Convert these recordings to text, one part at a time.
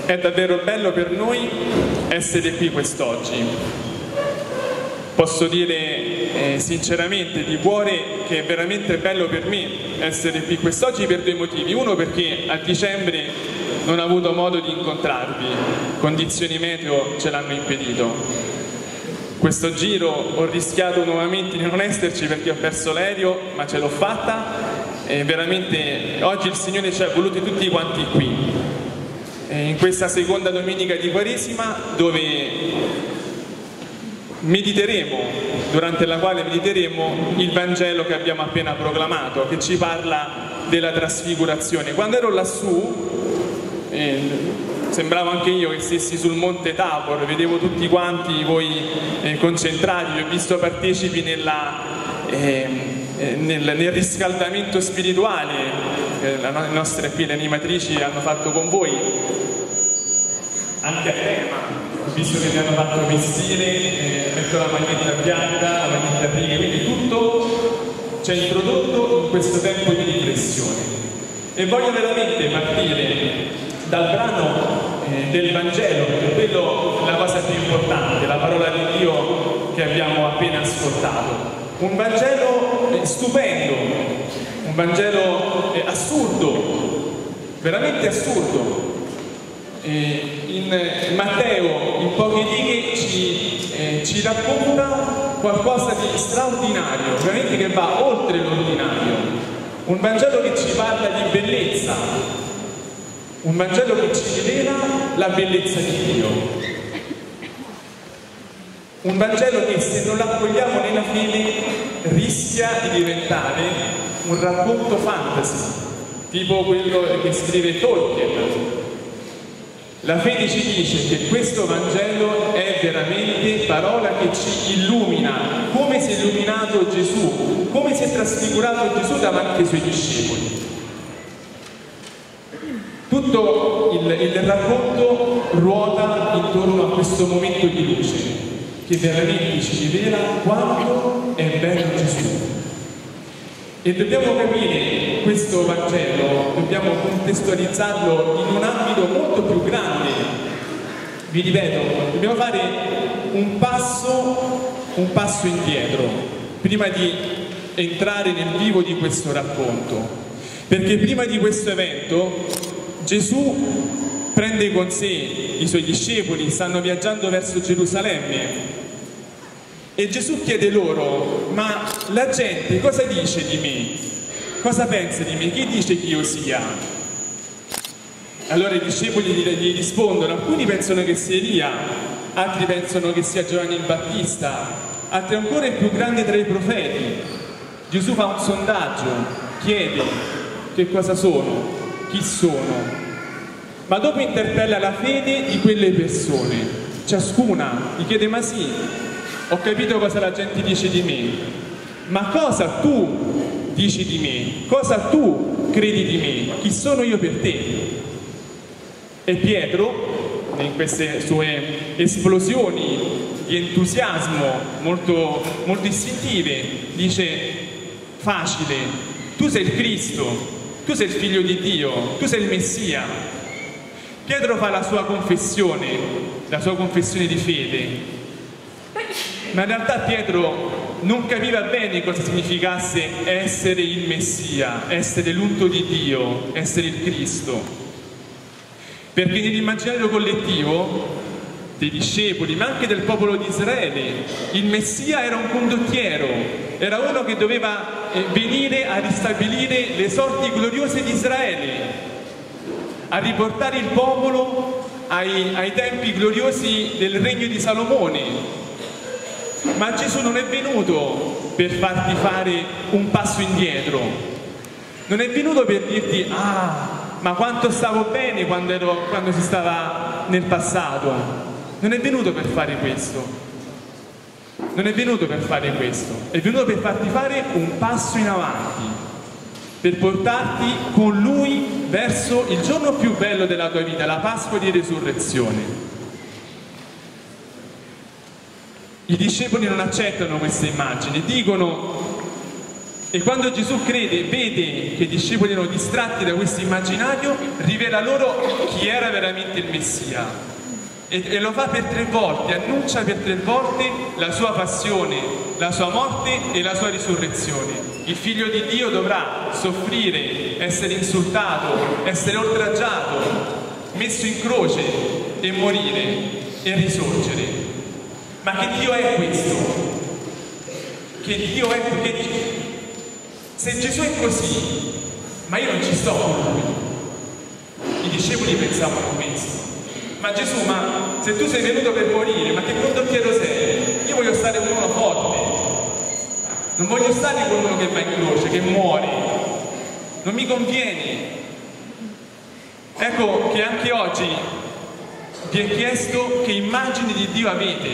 È davvero bello per noi essere qui quest'oggi. Posso dire sinceramente, di cuore, che è veramente bello per me essere qui quest'oggi per due motivi. Uno, perché a dicembre non ho avuto modo di incontrarvi, condizioni meteo ce l'hanno impedito. Questo giro ho rischiato nuovamente di non esserci perché ho perso l'aereo, ma ce l'ho fatta e veramente oggi il Signore ci ha voluti tutti quanti qui. In questa seconda domenica di Quaresima, durante la quale mediteremo il Vangelo che abbiamo appena proclamato, che ci parla della trasfigurazione. Quando ero lassù, sembrava anche io che stessi sul monte Tabor, vedevo tutti quanti voi concentrati, vi ho visto partecipi nel riscaldamento spirituale che le nostre qui, le animatrici, hanno fatto con voi, anche a tema, visto che mi hanno fatto vestire, metto la maglietta bianca, la maglietta a righe, quindi tutto ci ha introdotto in questo tempo di riflessione. E voglio veramente partire dal brano del Vangelo, perché quello è la cosa più importante, la parola di Dio che abbiamo appena ascoltato. Un Vangelo stupendo, un Vangelo assurdo, veramente assurdo. In Matteo, in poche righe, ci racconta qualcosa di straordinario, veramente che va oltre l'ordinario. Un Vangelo che ci parla di bellezza, un Vangelo che ci rivela la bellezza di Dio. Un Vangelo che, se non l'accogliamo nella fede, rischia di diventare un racconto fantasy, tipo quello che scrive Tolkien. La fede ci dice che questo Vangelo è veramente parola che ci illumina, come si è illuminato Gesù, come si è trasfigurato Gesù davanti ai suoi discepoli. Tutto il racconto ruota intorno a questo momento di luce, che veramente ci rivela quanto è bello Gesù. E dobbiamo capire questo Vangelo, dobbiamo contestualizzarlo in un ambito molto più grande. Vi ripeto, dobbiamo fare un passo indietro prima di entrare nel vivo di questo racconto. Perché prima di questo evento Gesù prende con sé i suoi discepoli, stanno viaggiando verso Gerusalemme. E Gesù chiede loro: ma la gente cosa dice di me? Cosa pensa di me? Chi dice che io sia? Allora i discepoli gli rispondono: alcuni pensano che sia Elia, altri pensano che sia Giovanni il Battista, altri ancora il più grande tra i profeti. Gesù fa un sondaggio, chiede che cosa sono, chi sono, ma dopo interpella la fede di quelle persone, ciascuna gli chiede: ma sì, ho capito cosa la gente dice di me, ma cosa tu dici di me? Cosa tu credi di me? Chi sono io per te? E Pietro, in queste sue esplosioni di entusiasmo molto, molto istintive, dice: facile, tu sei il Cristo, tu sei il Figlio di Dio, tu sei il Messia. Pietro fa la sua confessione di fede. Ma in realtà Pietro non capiva bene cosa significasse essere il Messia, essere l'unto di Dio, essere il Cristo. Perché nell'immaginario collettivo dei discepoli, ma anche del popolo di Israele, il Messia era un condottiero, era uno che doveva venire a ristabilire le sorti gloriose di Israele, a riportare il popolo ai tempi gloriosi del regno di Salomone. Ma Gesù non è venuto per farti fare un passo indietro, non è venuto per dirti: ah, ma quanto stavo bene quando si stava nel passato. Non è venuto per fare questo, non è venuto per fare questo, è venuto per farti fare un passo in avanti, per portarti con Lui verso il giorno più bello della tua vita, la Pasqua di Resurrezione. I discepoli non accettano queste immagini, dicono: E quando Gesù vede che i discepoli erano distratti da questo immaginario, rivela loro chi era veramente il Messia. E lo fa per 3 volte, annuncia per 3 volte la sua passione, la sua morte e la sua risurrezione. Il Figlio di Dio dovrà soffrire, essere insultato, essere oltraggiato, messo in croce e morire e risorgere. Ma che Dio è questo? Che Dio è perché se Gesù è così, ma io non ci sto con lui. I discepoli pensavano questo. Ma Gesù, ma se tu sei venuto per morire, ma che condottiero sei? Io voglio stare con uno forte. Non voglio stare con uno che va in croce, che muore. Non mi conviene. Ecco che anche oggi vi è chiesto che immagine di Dio avete.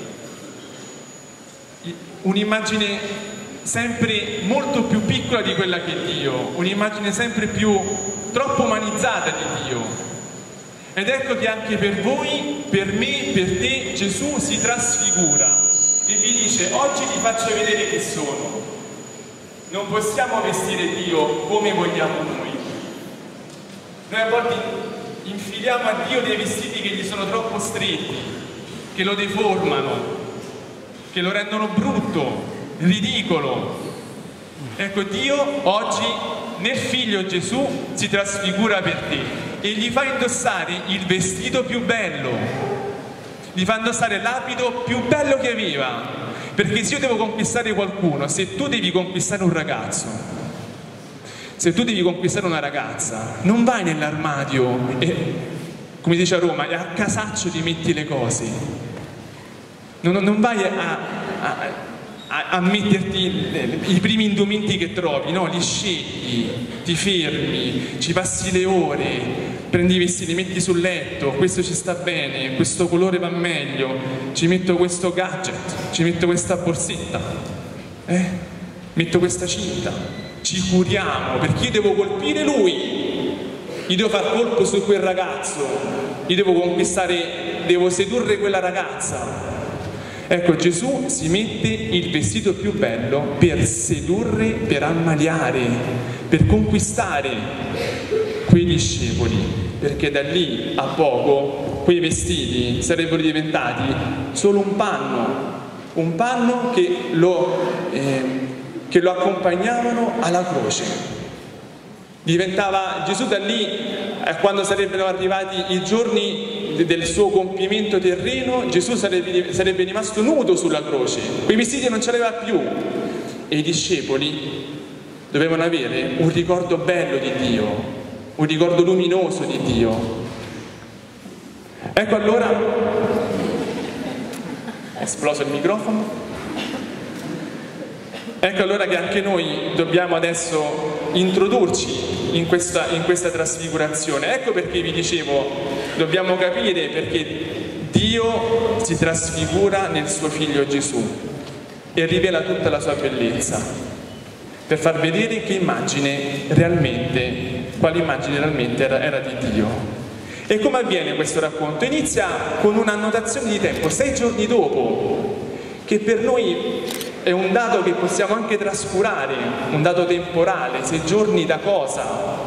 Un'immagine sempre molto più piccola di quella che è Dio, un'immagine sempre più troppo umanizzata di Dio. Ed ecco che anche per voi, per me, per te, Gesù si trasfigura e vi dice: oggi ti faccio vedere chi sono. Non possiamo vestire Dio come vogliamo noi. Noi a volte infiliamo a Dio dei vestiti che gli sono troppo stretti, che lo deformano, che lo rendono brutto, ridicolo. Ecco, Dio oggi nel Figlio Gesù si trasfigura per te e gli fa indossare il vestito più bello, gli fa indossare l'abito più bello che aveva, perché se io devo conquistare qualcuno, se tu devi conquistare un ragazzo, se tu devi conquistare una ragazza, non vai nell'armadio e, come dice a Roma, a casaccio ti metti le cose, non vai a metterti i primi indumenti che trovi, no, li scegli, ti fermi, ci passi le ore, prendi i vestiti, li metti sul letto, questo ci sta bene, questo colore va meglio, ci metto questo gadget, ci metto questa borsetta, metto questa cinta, ci curiamo, perché io devo colpire lui, io devo far colpo su quel ragazzo, io devo conquistare, devo sedurre quella ragazza. Ecco, Gesù si mette il vestito più bello per sedurre, per ammaliare, per conquistare quei discepoli, perché da lì a poco quei vestiti sarebbero diventati solo un panno che lo accompagnavano alla croce. Diventava Gesù da lì, quando sarebbero arrivati i giorni del suo compimento terreno, Gesù sarebbe rimasto nudo sulla croce, quei vestiti non ce l'aveva più, e i discepoli dovevano avere un ricordo bello di Dio, un ricordo luminoso di Dio. Ecco allora, è esploso il microfono. Ecco allora che anche noi dobbiamo adesso introdurci in questa trasfigurazione. Ecco perché vi dicevo, dobbiamo capire perché Dio si trasfigura nel suo Figlio Gesù e rivela tutta la sua bellezza, per far vedere quale immagine realmente era di Dio. E come avviene questo racconto? Inizia con una annotazione di tempo, 6 giorni dopo, che per noi è un dato che possiamo anche trascurare, un dato temporale. 6 giorni da cosa?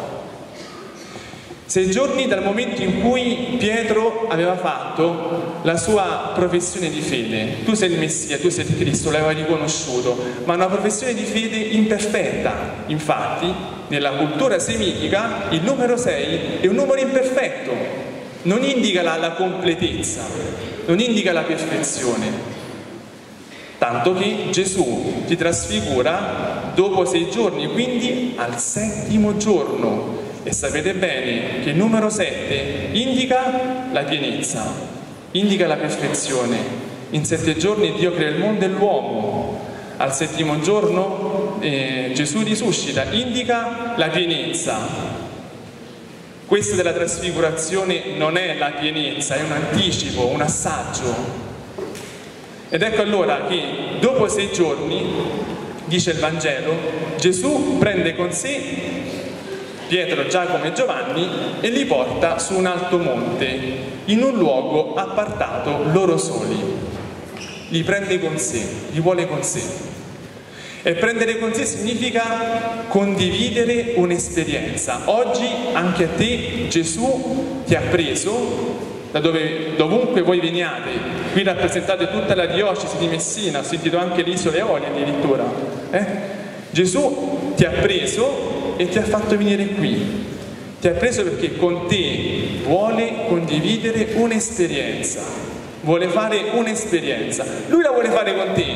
6 giorni dal momento in cui Pietro aveva fatto la sua professione di fede. Tu sei il Messia, tu sei il Cristo, l'aveva riconosciuto, ma una professione di fede imperfetta. Infatti, nella cultura semitica, il numero 6 è un numero imperfetto, non indica la completezza, non indica la perfezione. Tanto che Gesù si trasfigura dopo 6 giorni, quindi al 7° giorno. E sapete bene che il numero 7 indica la pienezza, indica la perfezione. In 7 giorni Dio crea il mondo e l'uomo. Al 7° giorno Gesù risuscita, indica la pienezza. Questa della trasfigurazione non è la pienezza, è un anticipo, un assaggio. Ed ecco allora che dopo 6 giorni, dice il Vangelo, Gesù prende con sé Pietro, Giacomo e Giovanni e li porta su un alto monte, in un luogo appartato loro soli. Li prende con sé, li vuole con sé. E prendere con sé significa condividere un'esperienza. Oggi anche a te Gesù ti ha preso, dovunque voi veniate. Qui rappresentate tutta la diocesi di Messina, ho sentito anche le Isole Eolie addirittura. Gesù ti ha preso e ti ha fatto venire qui. Ti ha preso perché con te vuole condividere un'esperienza, vuole fare un'esperienza. Lui la vuole fare con te,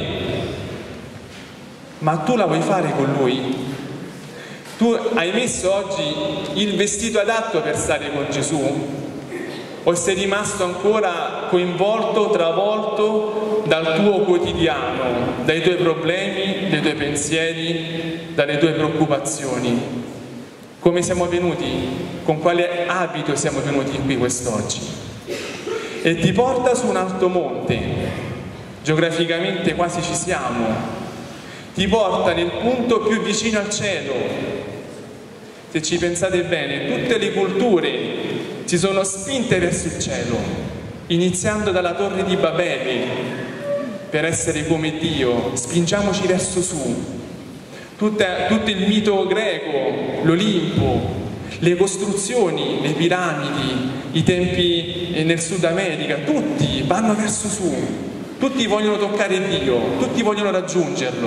ma tu la vuoi fare con lui? Tu hai messo oggi il vestito adatto per stare con Gesù? O sei rimasto ancora coinvolto, travolto dal tuo quotidiano, dai tuoi problemi, dai tuoi pensieri, dalle tue preoccupazioni? Come siamo venuti? Con quale abito siamo venuti qui quest'oggi? E ti porta su un alto monte, geograficamente quasi ci siamo, ti porta nel punto più vicino al cielo. Se ci pensate bene, tutte le culture si sono spinte verso il cielo, iniziando dalla torre di Babele, per essere come Dio, spingiamoci verso su. Tutto il mito greco, l'Olimpo, le costruzioni, le piramidi, i tempi nel Sud America, tutti vanno verso su, tutti vogliono toccare Dio, tutti vogliono raggiungerlo.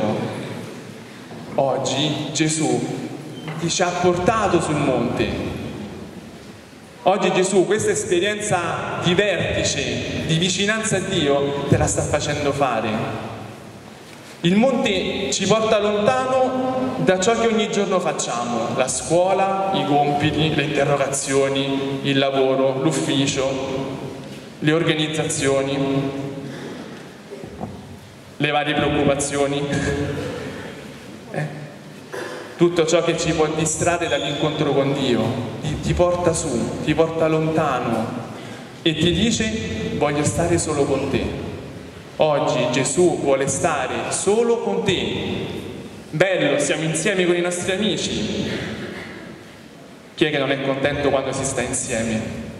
Oggi Gesù ci ha portato sul monte. Oggi Gesù questa esperienza di vertice, di vicinanza a Dio, te la sta facendo fare. Il monte ci porta lontano da ciò che ogni giorno facciamo, la scuola, i compiti, le interrogazioni, il lavoro, l'ufficio, le organizzazioni, le varie preoccupazioni, tutto ciò che ci può distrarre dall'incontro con Dio, ti porta su, ti porta lontano e ti dice: voglio stare solo con te. Oggi Gesù vuole stare solo con te. Bello, siamo insieme con i nostri amici. Chi è che non è contento quando si sta insieme?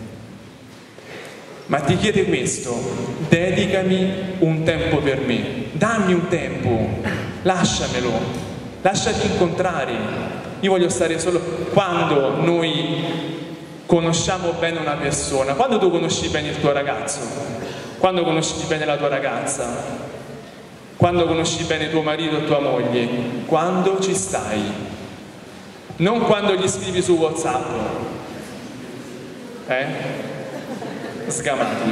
Ma ti chiede questo: dedicami un tempo per me, dammi un tempo, lasciamelo, lasciati incontrare. Io voglio stare solo. Quando noi conosciamo bene una persona, quando tu conosci bene il tuo ragazzo, quando conosci bene la tua ragazza, quando conosci bene tuo marito o tua moglie, quando ci stai, non quando gli scrivi su WhatsApp, sgamati,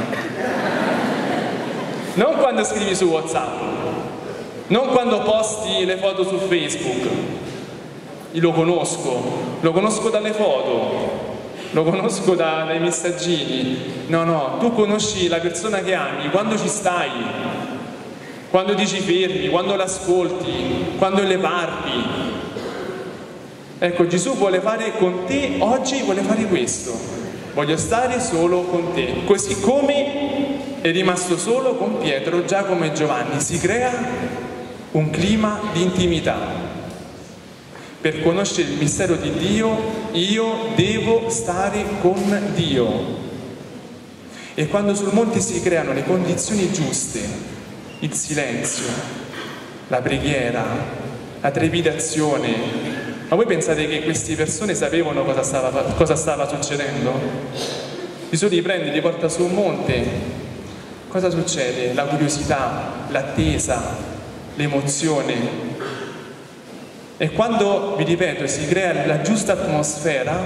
non quando scrivi su WhatsApp, non quando posti le foto su Facebook. Io lo conosco dalle foto, lo conosco dai messaggini. No, tu conosci la persona che ami quando ci stai, quando ti ci fermi, quando l'ascolti, quando le parli. Ecco, Gesù vuole fare con te, oggi vuole fare questo. Voglio stare solo con te. Così come è rimasto solo con Pietro, Giacomo e Giovanni. Si crea un clima di intimità. Per conoscere il mistero di Dio, io devo stare con Dio. E quando sul monte si creano le condizioni giuste, il silenzio, la preghiera, la trepidazione, ma voi pensate che queste persone sapevano cosa stava succedendo? Gesù li prende, li porta su un monte. Cosa succede? La curiosità, l'attesa, l'emozione. E quando, vi ripeto, si crea la giusta atmosfera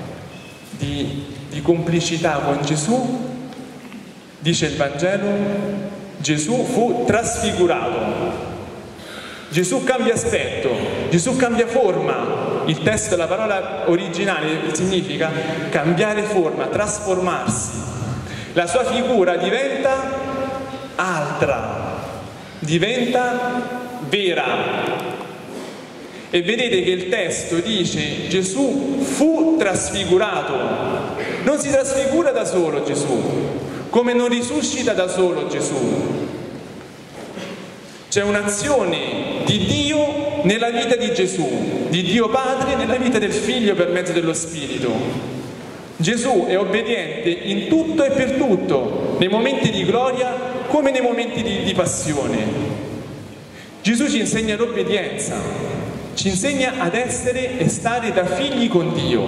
di complicità con Gesù, dice il Vangelo, Gesù fu trasfigurato. Gesù cambia aspetto, Gesù cambia forma. Il testo, la parola originale significa cambiare forma, trasformarsi. La sua figura diventa altra, diventa vera. E vedete che il testo dice Gesù fu trasfigurato. Non si trasfigura da solo Gesù, come non risuscita da solo Gesù. C'è un'azione di Dio nella vita di Gesù, di Dio Padre nella vita del Figlio per mezzo dello Spirito. Gesù è obbediente in tutto e per tutto, nei momenti di gloria come nei momenti di passione. Gesù ci insegna l'obbedienza, ci insegna ad essere e stare da figli con Dio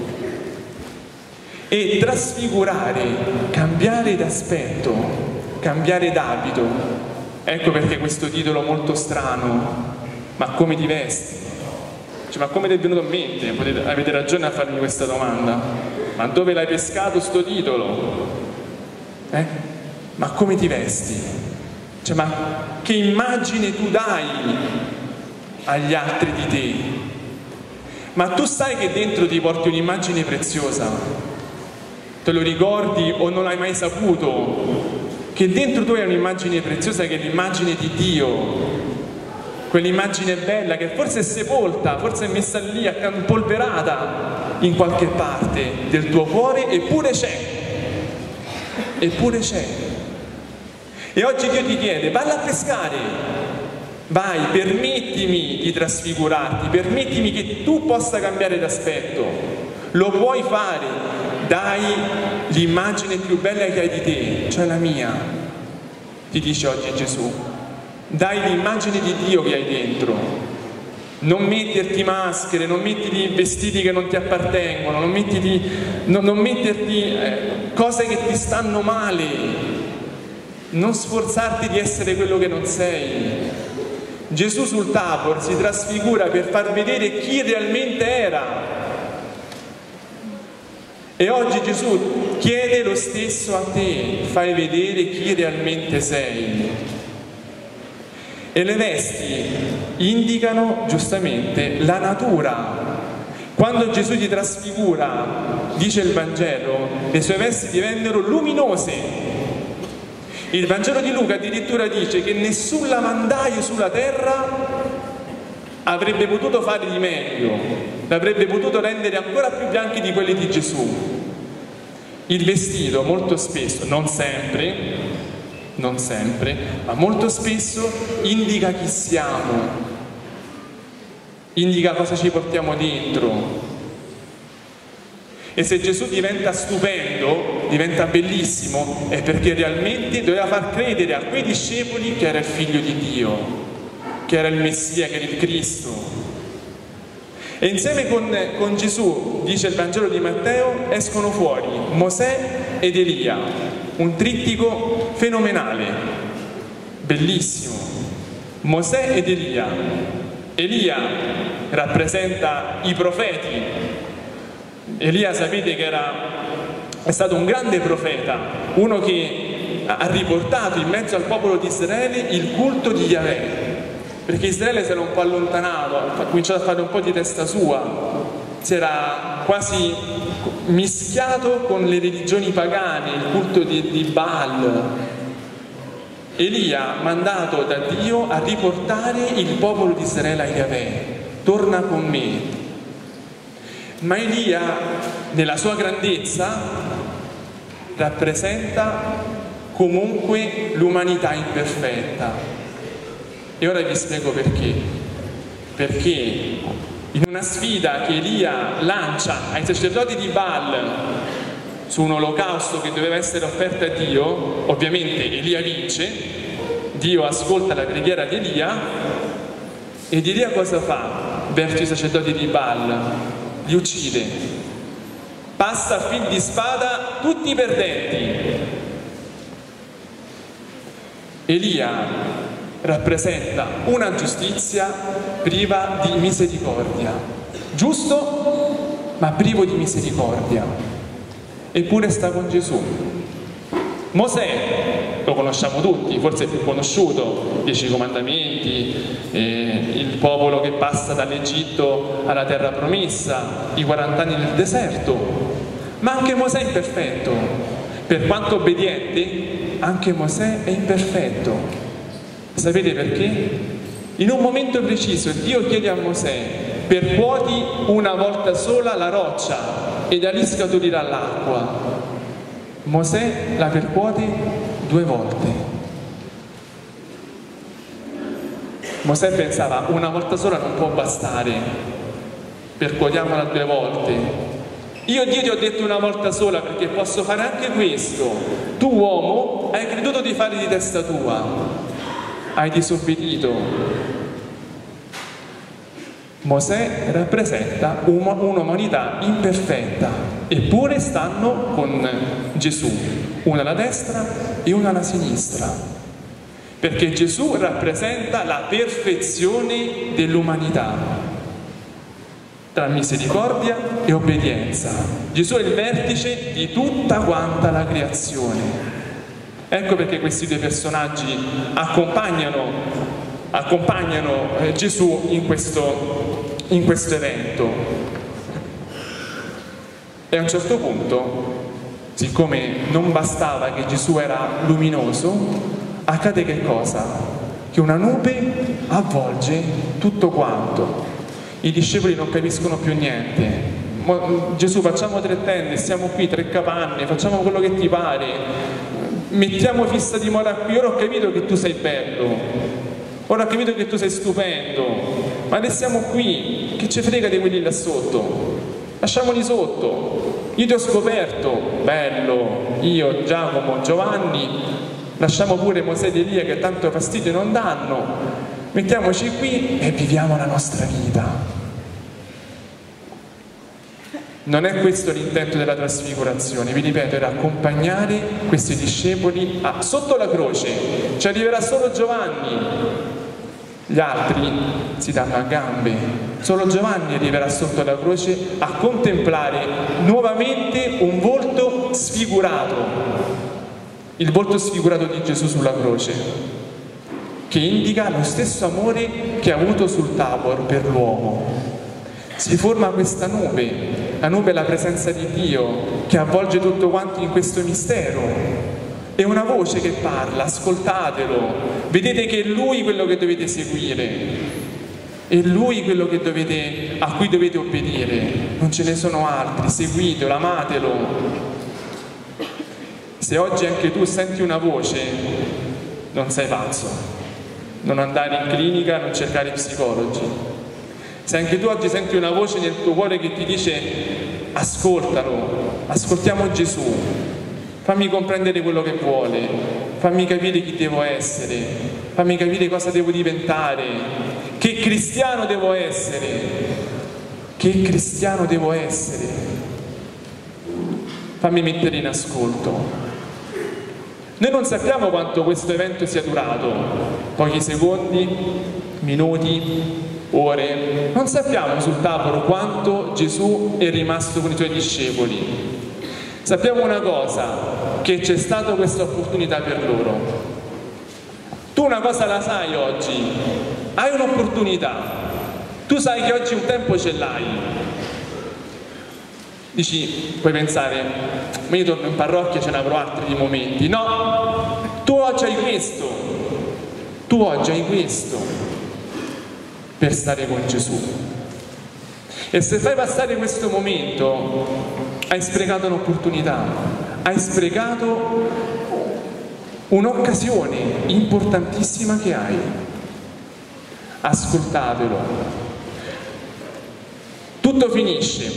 e trasfigurare, cambiare d'aspetto, cambiare d'abito. Ecco perché questo titolo molto strano, ma come ti vesti? Cioè, ma come ti è venuto in mente? Avete ragione a farmi questa domanda. Ma dove l'hai pescato sto titolo? Ma come ti vesti? Cioè, ma che immagine tu dai agli altri di te? Ma tu sai che dentro ti porti un'immagine preziosa? Te lo ricordi o non l'hai mai saputo? Che dentro tu hai un'immagine preziosa che è l'immagine di Dio, quell'immagine bella che forse è sepolta, forse è messa lì, impolverata in qualche parte del tuo cuore, eppure c'è. Eppure c'è. E oggi Dio ti chiede, valla a pescare, vai, permettimi di trasfigurarti, permettimi che tu possa cambiare d'aspetto, lo puoi fare, dai l'immagine più bella che hai di te, cioè la mia, ti dice oggi Gesù, dai l'immagine di Dio che hai dentro, non metterti maschere, non metterti vestiti che non ti appartengono, non metterti cose che ti stanno male, non sforzarti di essere quello che non sei. Gesù sul Tabor si trasfigura per far vedere chi realmente era. E oggi Gesù chiede lo stesso a te, fai vedere chi realmente sei. E le vesti indicano giustamente la natura. Quando Gesù ti trasfigura, dice il Vangelo, le sue vesti divennero luminose. Il Vangelo di Luca addirittura dice che nessun lavandaio sulla terra avrebbe potuto fare di meglio, l'avrebbe potuto rendere ancora più bianchi di quelli di Gesù. Il vestito molto spesso, non sempre, ma molto spesso indica chi siamo, indica cosa ci portiamo dentro. E se Gesù diventa stupendo, diventa bellissimo, è perché realmente doveva far credere a quei discepoli che era il Figlio di Dio, che era il Messia, che era il Cristo. E insieme con Gesù, dice il Vangelo di Matteo, escono fuori Mosè ed Elia, un trittico fenomenale, bellissimo. Mosè ed Elia. Elia rappresenta i profeti. Elia sapete che è stato un grande profeta, uno che ha riportato in mezzo al popolo di Israele il culto di Yahweh, perché Israele si era un po' allontanato, ha cominciato a fare un po' di testa sua, si era quasi mischiato con le religioni pagane, il culto di Baal. Elia, mandato da Dio a riportare il popolo di Israele a Yahweh, torna con me. Ma Elia, nella sua grandezza, rappresenta comunque l'umanità imperfetta. E ora vi spiego perché. Perché in una sfida che Elia lancia ai sacerdoti di Baal su un olocausto che doveva essere offerto a Dio, ovviamente Elia vince, Dio ascolta la preghiera di Elia, ed Elia cosa fa verso i sacerdoti di Baal? Li uccide, passa a fil di spada tutti i perdenti. Elia rappresenta una giustizia priva di misericordia, giusto ma privo di misericordia, eppure sta con Gesù. Mosè lo conosciamo tutti, forse è più conosciuto, 10 comandamenti, il popolo che passa dall'Egitto alla terra promessa, i 40 anni nel deserto, ma anche Mosè è imperfetto, per quanto obbediente anche Mosè è imperfetto. Sapete perché? In un momento preciso Dio chiede a Mosè: percuoti una volta sola la roccia e da lì scaturirà l'acqua. Mosè la percuote 2 volte. Mosè pensava: una volta sola non può bastare, percuotiamola 2 volte. Io Dio ti ho detto una volta sola perché posso fare anche questo. Tu uomo hai creduto di fare di testa tua, hai disobbedito. Mosè rappresenta un'umanità imperfetta, eppure stanno con Gesù, una alla destra e una alla sinistra, perché Gesù rappresenta la perfezione dell'umanità, tra misericordia e obbedienza. Gesù è il vertice di tutta quanta la creazione. Ecco perché questi due personaggi accompagnano Gesù in questo evento. E a un certo punto, siccome non bastava che Gesù era luminoso, accade che cosa? Che una nube avvolge tutto quanto. I discepoli non capiscono più niente. Gesù, facciamo 3 tende, siamo qui, 3 capanne, facciamo quello che ti pare, mettiamo fissa dimora qui. Ora ho capito che tu sei bello, ora ho capito che tu sei stupendo, ma restiamo qui, che ci frega di quelli là sotto, lasciamoli sotto. Io ti ho scoperto, bello, io, Giacomo, Giovanni, lasciamo pure Mosè ed Elia che tanto fastidio non danno, mettiamoci qui e viviamo la nostra vita. Non è questo l'intento della trasfigurazione, vi ripeto, era accompagnare questi discepoli sotto la croce. Ci arriverà solo Giovanni, gli altri si danno a gambe. Solo Giovanni arriverà sotto la croce a contemplare nuovamente un volto sfigurato, il volto sfigurato di Gesù sulla croce, che indica lo stesso amore che ha avuto sul Tabor per l'uomo. Si forma questa nube. La nube è la presenza di Dio che avvolge tutto quanto in questo mistero. È una voce che parla, ascoltatelo, vedete che è Lui quello che dovete seguire, è Lui quello che a cui dovete obbedire, non ce ne sono altri, seguitelo, amatelo. Se oggi anche tu senti una voce, non sei pazzo, non andare in clinica, non cercare psicologi. Se anche tu oggi senti una voce nel tuo cuore che ti dice ascoltalo, ascoltiamo Gesù, fammi comprendere quello che vuole, fammi capire chi devo essere, fammi capire cosa devo diventare, che cristiano devo essere, che cristiano devo essere, fammi mettere in ascolto. Noi non sappiamo quanto questo evento sia durato, pochi secondi, minuti, ore, non sappiamo sul Tabor quanto Gesù è rimasto con i suoi discepoli. Sappiamo una cosa, che c'è stata questa opportunità per loro. Tu una cosa la sai oggi, hai un'opportunità, tu sai che oggi un tempo ce l'hai. Dici, puoi pensare, ma io torno in parrocchia, ce ne avrò altri momenti. No, tu oggi hai questo per stare con Gesù. E se fai passare questo momento, hai sprecato un'opportunità, hai sprecato un'occasione importantissima che hai. Ascoltatelo. Tutto finisce,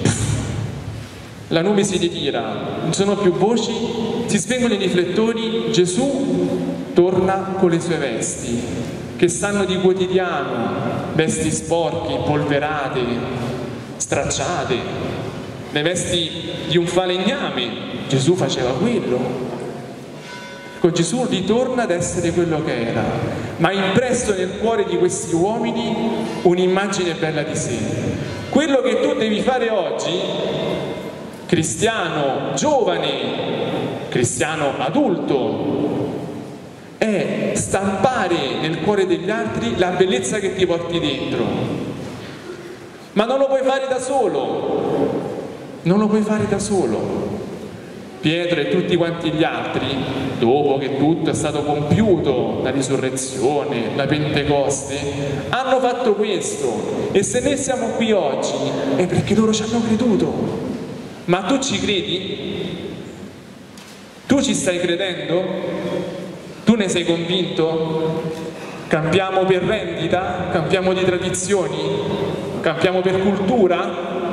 la nube si ritira, non sono più voci, si spengono i riflettori, Gesù torna con le sue vesti, che sanno di quotidiano, vesti sporchi, polverate, stracciate, le vesti di un falegname. Gesù faceva quello. Con Gesù ritorna ad essere quello che era, ma impresso nel cuore di questi uomini un'immagine bella di sé. Quello che tu devi fare oggi, cristiano giovane, cristiano adulto, è stampare nel cuore degli altri la bellezza che ti porti dentro. Ma non lo puoi fare da solo, non lo puoi fare da solo. Pietro e tutti quanti gli altri, dopo che tutto è stato compiuto, la risurrezione, la Pentecoste, hanno fatto questo. E se noi siamo qui oggi è perché loro ci hanno creduto. Ma tu ci credi? Tu ci stai credendo? Tu ne sei convinto? Campiamo per rendita? Campiamo di tradizioni? Campiamo per cultura?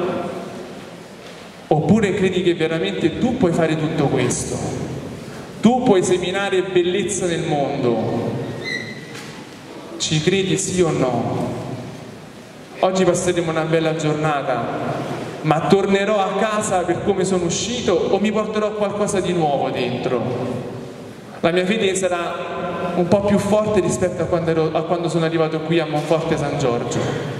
Oppure credi che veramente tu puoi fare tutto questo? Tu puoi seminare bellezza nel mondo? Ci credi sì o no? Oggi passeremo una bella giornata, ma tornerò a casa per come sono uscito o mi porterò qualcosa di nuovo dentro? La mia fede sarà un po' più forte rispetto a quando sono arrivato qui a Monforte San Giorgio.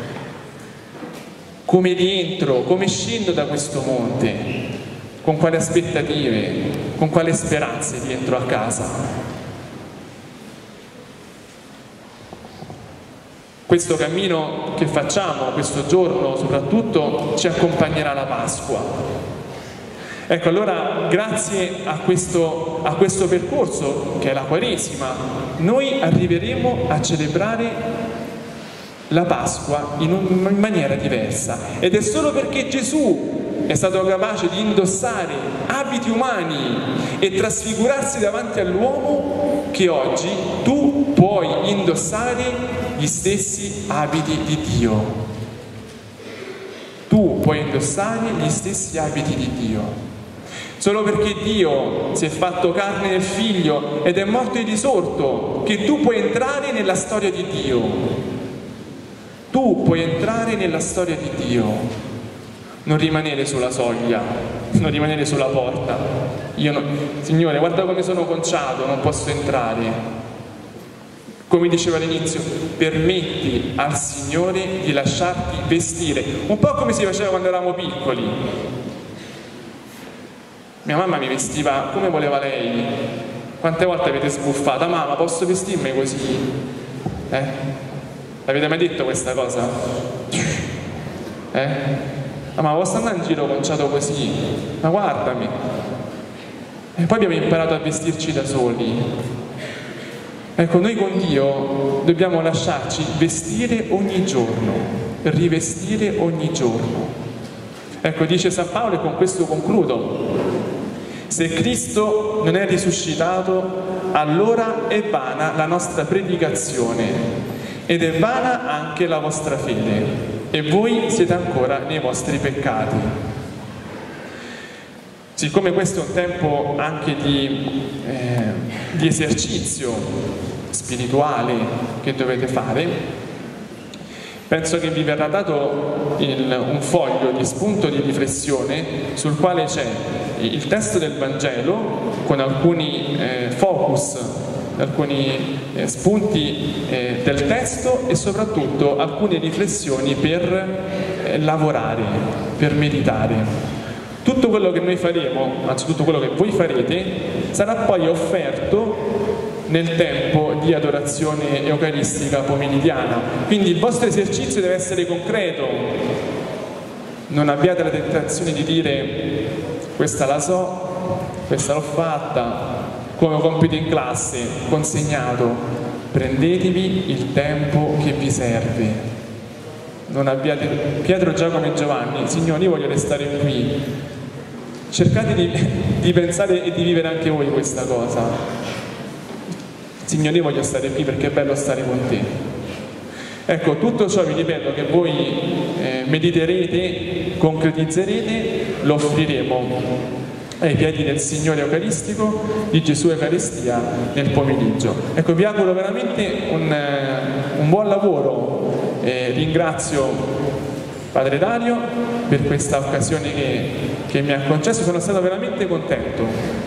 Come rientro, come scendo da questo monte? Con quali aspettative, con quali speranze rientro a casa? Questo cammino che facciamo, questo giorno soprattutto, ci accompagnerà la Pasqua. Ecco, allora grazie a questo percorso che è la Quaresima, noi arriveremo a celebrare la Pasqua in maniera diversa. Ed è solo perché Gesù è stato capace di indossare abiti umani e trasfigurarsi davanti all'uomo che oggi tu puoi indossare gli stessi abiti di Dio. Tu puoi indossare gli stessi abiti di Dio. Solo perché Dio si è fatto carne nel Figlio ed è morto e risorto, che tu puoi entrare nella storia di Dio. Tu puoi entrare nella storia di Dio. Non rimanere sulla soglia, non rimanere sulla porta. Signore, guarda come sono conciato, non posso entrare. Come diceva all'inizio, permetti al Signore di lasciarti vestire, un po' come si faceva quando eravamo piccoli. Mia mamma mi vestiva come voleva lei. Quante volte avete sbuffata? Mamma, posso vestirmi così? L'avete mai detto questa cosa? Ma posso andare in giro conciato così? Ma guardami. E poi abbiamo imparato a vestirci da soli. Ecco, noi con Dio dobbiamo lasciarci vestire ogni giorno, rivestire ogni giorno. Ecco, dice San Paolo, e con questo concludo: se Cristo non è risuscitato, allora è vana la nostra predicazione ed è vana anche la vostra fede, e voi siete ancora nei vostri peccati. Siccome questo è un tempo anche di esercizio spirituale che dovete fare, penso che vi verrà dato un foglio di spunto di riflessione sul quale c'è il testo del Vangelo con alcuni focus, alcuni spunti del testo e soprattutto alcune riflessioni per lavorare, per meditare. Tutto quello che noi faremo, anzi tutto quello che voi farete, sarà poi offerto nel tempo di adorazione eucaristica pomeridiana. Quindi il vostro esercizio deve essere concreto. Non abbiate la tentazione di dire questa la so, questa l'ho fatta, come compito in classe, consegnato. Prendetevi il tempo che vi serve. Non abbiate Pietro, Giacomo e Giovanni, Signore, io voglio restare qui. Cercate di pensare e di vivere anche voi questa cosa. Signore, io voglio stare qui perché è bello stare con te. Ecco, tutto ciò vi ripeto che voi mediterete, concretizzerete, lo offriremo ai piedi del Signore Eucaristico, di Gesù Eucaristia nel pomeriggio. Ecco, vi auguro veramente un buon lavoro. Ringrazio Padre Dario per questa occasione che mi ha concesso, sono stato veramente contento.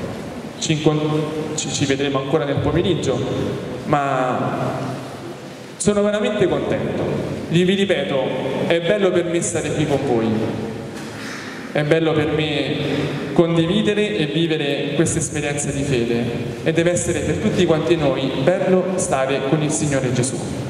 Ci vedremo ancora nel pomeriggio, ma sono veramente contento. Vi ripeto, è bello per me stare qui con voi, è bello per me condividere e vivere queste esperienze di fede, e deve essere per tutti quanti noi bello stare con il Signore Gesù.